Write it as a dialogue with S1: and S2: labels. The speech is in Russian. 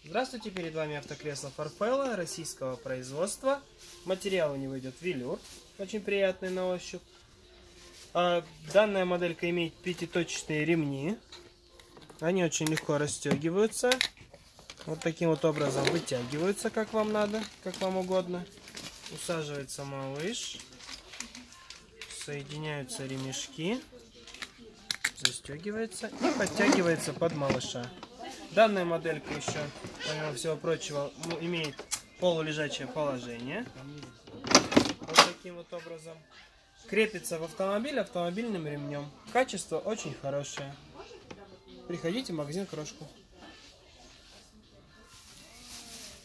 S1: Здравствуйте, перед вами автокресло Farfelo российского производства. Материал у него идет велюр, очень приятный на ощупь. Данная моделька имеет пятиточечные ремни. Они очень легко расстегиваются. Вот таким вот образом вытягиваются, как вам надо, как вам угодно. Усаживается малыш. Соединяются ремешки. Застегивается и подтягивается под малыша. Данная моделька еще, помимо всего прочего, имеет полулежачее положение. Вот таким вот образом. Крепится в автомобиль автомобильным ремнем. Качество очень хорошее. Приходите в магазин Крошку.